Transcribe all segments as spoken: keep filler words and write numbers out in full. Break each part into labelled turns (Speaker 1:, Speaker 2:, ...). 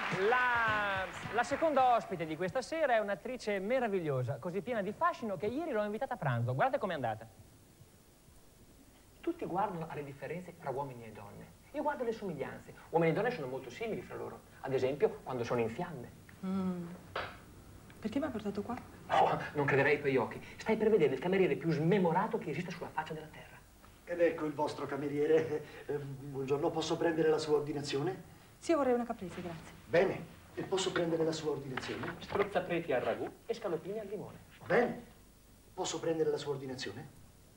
Speaker 1: La, la seconda ospite di questa sera è un'attrice meravigliosa, così piena di fascino che ieri l'ho invitata a pranzo. Guardate com'è andata. Tutti guardano alle differenze tra uomini e donne. Io guardo le somiglianze. Uomini e donne sono molto simili fra loro. Ad esempio, quando sono in fiamme.
Speaker 2: Mm. Perché mi ha portato qua?
Speaker 1: Oh, non crederei ai tuoi occhi. Stai per vedere il cameriere più smemorato che esista sulla faccia della terra.
Speaker 3: Ed ecco il vostro cameriere. Eh, buongiorno, posso prendere la sua ordinazione?
Speaker 2: Sì, io vorrei una caprese, grazie.
Speaker 3: Bene, e posso prendere la sua ordinazione?
Speaker 1: Strozzapreti al ragù e scaloppini al limone.
Speaker 3: Bene, posso prendere la sua ordinazione?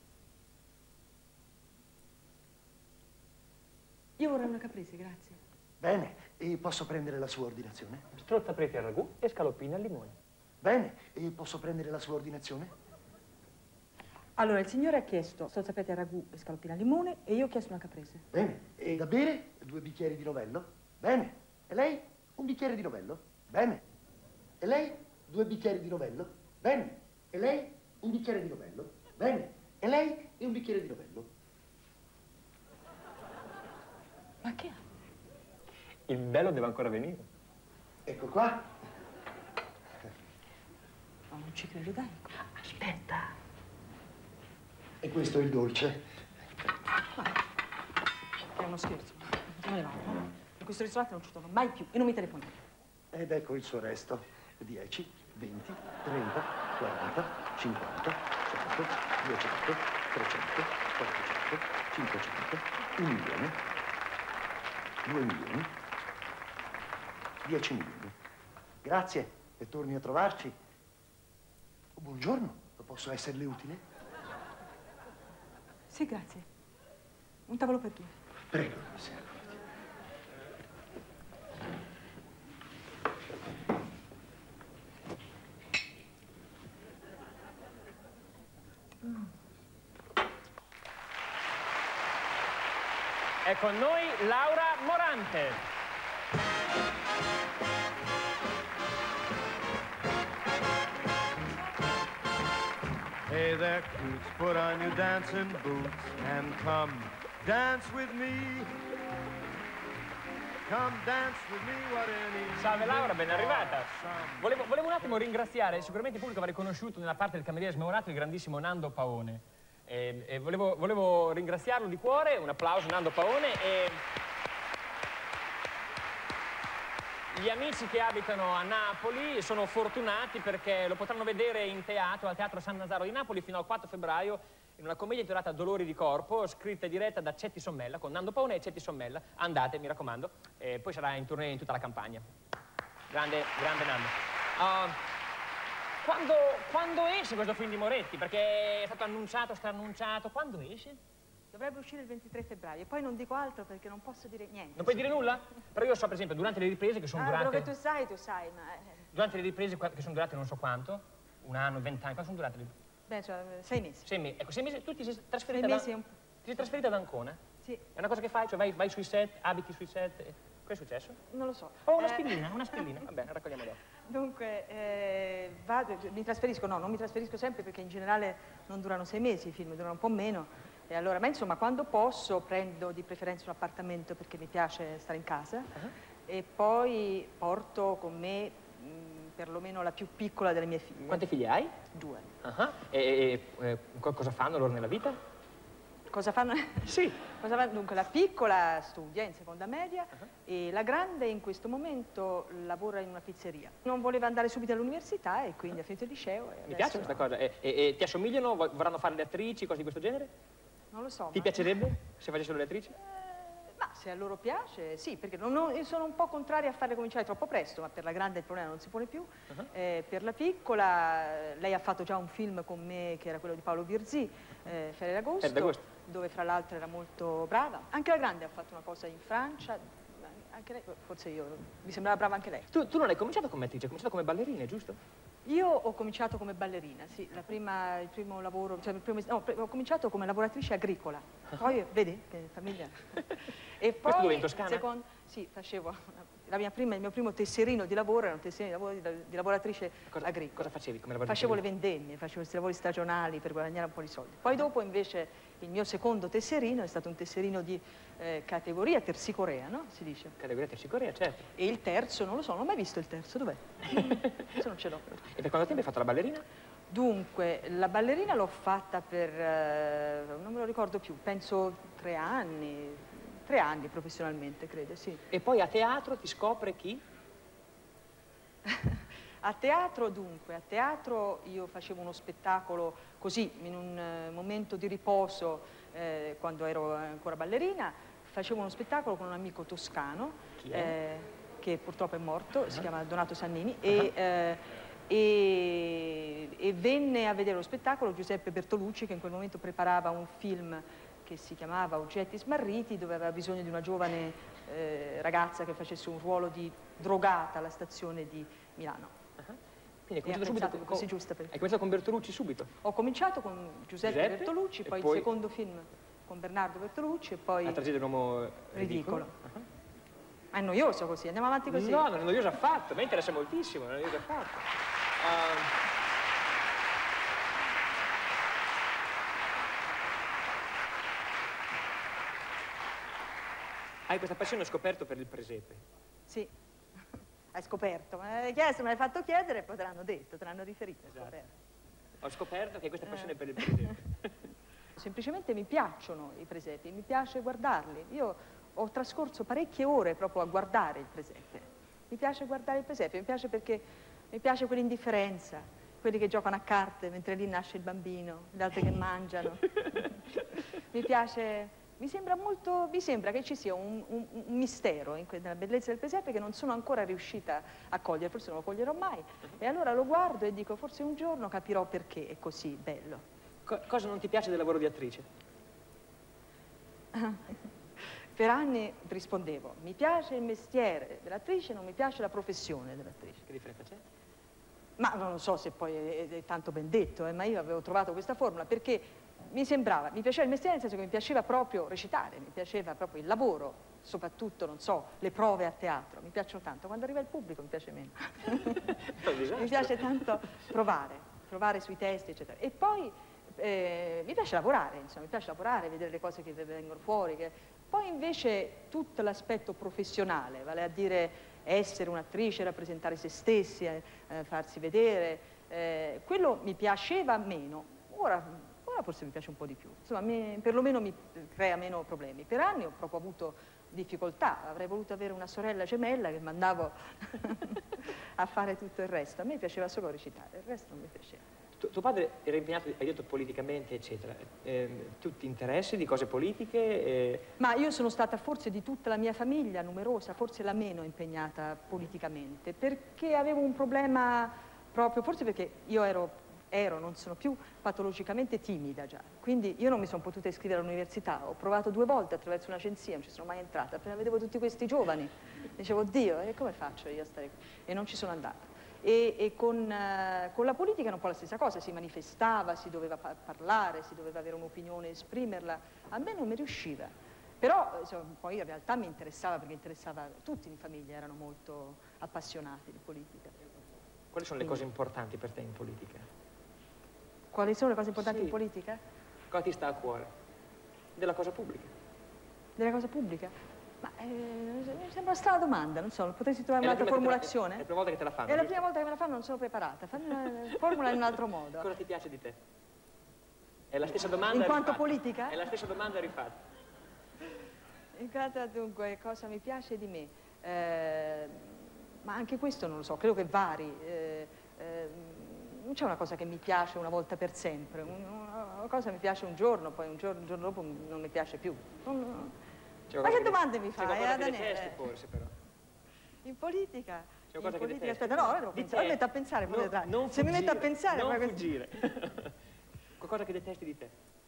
Speaker 2: Io vorrei una caprese, grazie.
Speaker 3: Bene, e posso prendere la sua ordinazione?
Speaker 1: Strozzapreti al ragù e scaloppini al limone.
Speaker 3: Bene, e posso prendere la sua ordinazione?
Speaker 2: Allora, il signore ha chiesto strozzapreti al ragù e scaloppini al limone e io ho chiesto una caprese.
Speaker 3: Bene, e da bere due bicchieri di novello? Bene, e lei un bicchiere di novello? Bene, e lei due bicchieri di novello? Bene, e lei un bicchiere di novello? Bene, e lei e un bicchiere di novello?
Speaker 2: Ma che ha?
Speaker 1: Il bello deve ancora venire.
Speaker 3: Ecco qua.
Speaker 2: No, non ci credo, dai.
Speaker 1: Aspetta.
Speaker 3: E questo è il dolce.
Speaker 2: È uno scherzo. Non ne vado. In questo ristorante non ci torno mai più e non mi telefonate.
Speaker 3: Ed ecco il suo resto. dieci, venti, trenta, quaranta, cinquanta, cento, duecento, trecento, quattrocento, cinquecento, un milione, due milioni, dieci milioni. Grazie e torni a trovarci. Buongiorno, posso esserle utile?
Speaker 2: Sì, grazie. Un tavolo per due.
Speaker 3: Prego, signora.
Speaker 1: È con noi Laura Morante.
Speaker 4: Hey there, Coots, put on your dancing boots and come dance with me. Come dance with me, what any...
Speaker 1: Salve Laura, ben arrivata. Volevo, volevo un attimo ringraziare, sicuramente il pubblico avrà riconosciuto nella parte del cameriere smemorato il grandissimo Nando Paone. E, e volevo, volevo ringraziarlo di cuore, un applauso Nando Paone e... Gli amici che abitano a Napoli sono fortunati perché lo potranno vedere in teatro, al Teatro San Nazaro di Napoli fino al quattro febbraio in una commedia intitolata Dolori di corpo, scritta e diretta da Cetti Sommella, con Nando Paone e Cetti Sommella. Andate, mi raccomando, e poi sarà in tournée in tutta la campagna. Grande, grande Nando. Uh, quando, quando esce questo film di Moretti? Perché è stato annunciato, straannunciato, quando esce?
Speaker 2: Dovrebbe uscire il ventitré febbraio e poi non dico altro perché non posso dire niente.
Speaker 1: Non puoi dire nulla? Però io so, per esempio, durante le riprese che sono
Speaker 2: ah,
Speaker 1: durate...
Speaker 2: quello che tu sai, tu sai, ma...
Speaker 1: Durante le riprese che sono durate non so quanto, un anno, vent'anni, quanto sono durate le riprese?
Speaker 2: Beh, cioè, sei mesi.
Speaker 1: Sei mesi. Ecco, sei mesi, tu ti sei trasferita
Speaker 2: sei mesi
Speaker 1: da...
Speaker 2: un...
Speaker 1: Ti sei trasferita ad Ancona?
Speaker 2: Sì.
Speaker 1: È una cosa che fai? Cioè vai, vai sui set, abiti sui set? E... Cosa è successo?
Speaker 2: Non lo so.
Speaker 1: Oh, una
Speaker 2: eh...
Speaker 1: spillina, una spillina. Va bene, raccogliamo dopo.
Speaker 2: Dunque, eh, vado, mi trasferisco, no, non mi trasferisco sempre perché in generale non durano sei mesi, i film durano un po' meno. E allora, ma insomma, quando posso prendo di preferenza un appartamento perché mi piace stare in casa uh-huh. e poi porto con me mh, perlomeno la più piccola delle mie figlie.
Speaker 1: Quante figlie hai?
Speaker 2: Due.
Speaker 1: Uh-huh. E, e eh, cosa fanno loro nella vita?
Speaker 2: Cosa fanno?
Speaker 1: Sì.
Speaker 2: Cosa fanno? Dunque, la piccola studia in seconda media uh-huh. e la grande in questo momento lavora in una pizzeria. Non voleva andare subito all'università e quindi uh-huh. ha finito il liceo. E
Speaker 1: mi piace questa cosa. E, e, e ti assomigliano? Vorranno fare le attrici, cose di questo genere?
Speaker 2: Non lo so.
Speaker 1: Ti
Speaker 2: ma...
Speaker 1: piacerebbe se facessero le attrici?
Speaker 2: Eh, ma se a loro piace, sì, perché non ho, io sono un po' contraria a farle cominciare troppo presto, ma per la grande il problema non si pone più. Uh-huh. eh, per la piccola, lei ha fatto già un film con me che era quello di Paolo Virzì, eh, Ferragosto, dove fra l'altro era molto brava. Anche la grande ha fatto una cosa in Francia, anche lei, forse io, mi sembrava brava anche lei.
Speaker 1: Tu, tu non hai cominciato come attrice, hai cominciato come ballerina, giusto?
Speaker 2: Io ho cominciato come ballerina, sì, la prima, il primo lavoro, cioè il primo, no, ho cominciato come lavoratrice agricola. Poi, vedi, che famiglia. E poi,
Speaker 1: Questo dove, in Toscana?
Speaker 2: Secondo, sì, facevo, la mia prima, il mio primo tesserino di lavoro era un tesserino di, lavoro di, di lavoratrice
Speaker 1: cosa,
Speaker 2: agricola.
Speaker 1: Cosa facevi come lavoratrice?
Speaker 2: Facevo le vendemmie, facevo questi lavori stagionali per guadagnare un po' di soldi. Poi dopo invece il mio secondo tesserino è stato un tesserino di eh, categoria tersicorea, no? Si dice.
Speaker 1: Categoria tersicorea, certo.
Speaker 2: E il terzo, non lo so, non ho mai visto il terzo, dov'è? Se non ce l'ho.
Speaker 1: E per quanto tempo hai fatto la ballerina?
Speaker 2: Dunque, la ballerina l'ho fatta per, eh, non me lo ricordo più, penso tre anni, tre anni professionalmente, credo, sì.
Speaker 1: E poi a teatro ti scopre chi?
Speaker 2: A teatro, dunque, a teatro io facevo uno spettacolo così, in un eh, momento di riposo, eh, quando ero ancora ballerina, facevo uno spettacolo con un amico toscano,
Speaker 1: Chi è?
Speaker 2: eh, che purtroppo è morto,
Speaker 1: uh-huh. si
Speaker 2: chiama Donato Sannini,
Speaker 1: uh-huh.
Speaker 2: e... Eh, E, e venne a vedere lo spettacolo Giuseppe Bertolucci, che in quel momento preparava un film che si chiamava Oggetti smarriti, dove aveva bisogno di una giovane eh, ragazza che facesse un ruolo di drogata alla stazione di Milano.
Speaker 1: Uh-huh. Quindi hai
Speaker 2: E
Speaker 1: cominciato subito
Speaker 2: con,
Speaker 1: con,
Speaker 2: così giusta per...
Speaker 1: hai cominciato con Bertolucci subito?
Speaker 2: Ho cominciato con Giuseppe,
Speaker 1: Giuseppe
Speaker 2: Bertolucci, poi,
Speaker 1: poi
Speaker 2: il secondo film con Bernardo Bertolucci e poi...
Speaker 1: La tragedia dell'uomo ridicolo.
Speaker 2: ridicolo.
Speaker 1: Uh-huh.
Speaker 2: Ma è noioso così, andiamo avanti così.
Speaker 1: No, non è noioso affatto, mi interessa moltissimo, non è noioso affatto. Uh, hai questa passione, ho scoperto, per il presepe.
Speaker 2: Sì, hai scoperto, me l'hai chiesto, me l'hai fatto chiedere e poi te l'hanno detto, te l'hanno riferito.
Speaker 1: Esatto.
Speaker 2: Scoperto.
Speaker 1: Ho scoperto che hai questa passione
Speaker 2: Eh.
Speaker 1: per il presepe.
Speaker 2: Semplicemente mi piacciono i presepi, mi piace guardarli. Io ho trascorso parecchie ore proprio a guardare il presepe. Mi piace guardare il presepe, mi piace perché mi piace quell'indifferenza, quelli che giocano a carte mentre lì nasce il bambino, gli altri che mangiano. Mi piace, mi sembra molto, mi sembra che ci sia un, un, un mistero in que- nella bellezza del presepe che non sono ancora riuscita a cogliere, forse non lo coglierò mai. E allora lo guardo e dico, forse un giorno capirò perché è così bello.
Speaker 1: Co- cosa non ti piace del lavoro di attrice?
Speaker 2: Per anni rispondevo, mi piace il mestiere dell'attrice, non mi piace la professione dell'attrice.
Speaker 1: Che differenza c'è?
Speaker 2: Ma non lo so se poi è, è tanto ben detto, eh, ma io avevo trovato questa formula perché mi sembrava, mi piaceva il mestiere nel senso che mi piaceva proprio recitare, mi piaceva proprio il lavoro, soprattutto, non so, le prove a teatro, mi piacciono tanto. Quando arriva il pubblico mi piace meno. Mi piace tanto provare, provare sui testi, eccetera. E poi eh, mi piace lavorare, insomma, mi piace lavorare, vedere le cose che vengono fuori. Che... Poi invece tutto l'aspetto professionale, vale a dire essere un'attrice, rappresentare se stessi, eh, farsi vedere, eh, quello mi piaceva meno. Ora, ora forse mi piace un po' di più, insomma, mi, perlomeno mi crea meno problemi. Per anni ho proprio avuto difficoltà, avrei voluto avere una sorella gemella che mandavo a fare tutto il resto. A me piaceva solo recitare, il resto non mi piaceva.
Speaker 1: Tu, tuo padre era impegnato, hai detto, politicamente, eccetera. Eh, tu ti interessi di cose politiche? Eh...
Speaker 2: Ma io sono stata forse di tutta la mia famiglia, numerosa, forse la meno impegnata politicamente, perché avevo un problema proprio, forse perché io ero, ero non sono più patologicamente timida già, quindi io non mi sono potuta iscrivere all'università, ho provato due volte attraverso una agenzia, non ci sono mai entrata, appena vedevo tutti questi giovani, dicevo, Dio, e come faccio io a stare qui? E non ci sono andata. E, e con, uh, con la politica era un po' la stessa cosa, si manifestava, si doveva pa parlare, si doveva avere un'opinione, esprimerla, a me non mi riusciva. Però insomma, poi in realtà mi interessava, perché interessava, tutti in famiglia erano molto appassionati di politica.
Speaker 1: Quali sono le cose importanti per te in politica?
Speaker 2: Quali sono le cose importanti
Speaker 1: Sì.
Speaker 2: in politica?
Speaker 1: Cosa ti sta a cuore? Della cosa pubblica.
Speaker 2: Della cosa pubblica? Ma eh, mi sembra una strana domanda, non so, potresti trovare
Speaker 1: È la
Speaker 2: un'altra
Speaker 1: prima che te la-
Speaker 2: formulazione?
Speaker 1: È la prima volta che te la fanno.
Speaker 2: È la
Speaker 1: giusto?
Speaker 2: prima volta che me la fanno, non sono preparata. Fammi una formula in un altro modo.
Speaker 1: Cosa ti piace di te? È la stessa domanda
Speaker 2: In quanto
Speaker 1: rifatta.
Speaker 2: politica?
Speaker 1: È la stessa domanda rifatta.
Speaker 2: In quanto dunque, cosa mi piace di me? Eh, ma anche questo non lo so, credo che vari. Eh, eh, non c'è una cosa che mi piace una volta per sempre. Un- Una cosa mi piace un giorno, poi un giorno, un giorno dopo non mi piace più. Non-
Speaker 1: C'è
Speaker 2: Ma
Speaker 1: qualcosa
Speaker 2: che domande mi
Speaker 1: C'è
Speaker 2: fai,
Speaker 1: qualcosa
Speaker 2: eh,
Speaker 1: che
Speaker 2: Daniele?
Speaker 1: detesti, forse, però.
Speaker 2: In politica?
Speaker 1: C'è
Speaker 2: In
Speaker 1: qualcosa che
Speaker 2: politica,
Speaker 1: detesti.
Speaker 2: aspetta, no, ora devo
Speaker 1: Di
Speaker 2: pensare,
Speaker 1: te.
Speaker 2: mi metto a pensare, poi
Speaker 1: No,
Speaker 2: vedrai.
Speaker 1: non
Speaker 2: Se mi metto a
Speaker 1: fuggire,
Speaker 2: pensare...
Speaker 1: Non
Speaker 2: poi-
Speaker 1: fuggire. Qualcosa che detesti di te.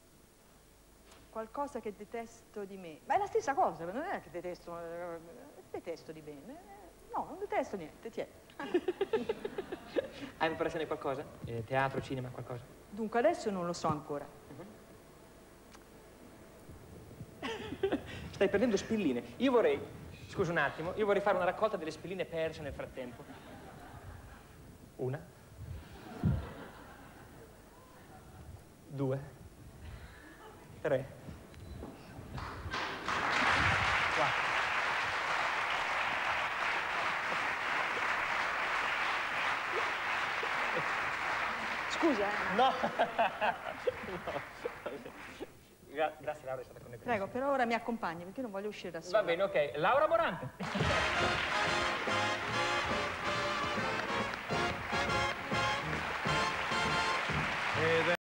Speaker 2: Qualcosa che detesto di me. Ma è la stessa cosa, non è che detesto, eh, detesto di me. Eh, No, non detesto niente, tieni.
Speaker 1: Hai in preparazione qualcosa? Eh, teatro, cinema, qualcosa?
Speaker 2: Dunque adesso non lo so ancora.
Speaker 1: Stai perdendo spilline. Io vorrei, scusa un attimo, io vorrei fare una raccolta delle spilline perse nel frattempo. Una. Due. Tre. Quattro.
Speaker 2: Scusa, eh.
Speaker 1: No. No. Gra grazie Laura, è stata con noi.
Speaker 2: Prego, però ora mi accompagni perché io non voglio uscire da sola.
Speaker 1: Va bene, ok. Laura Morante.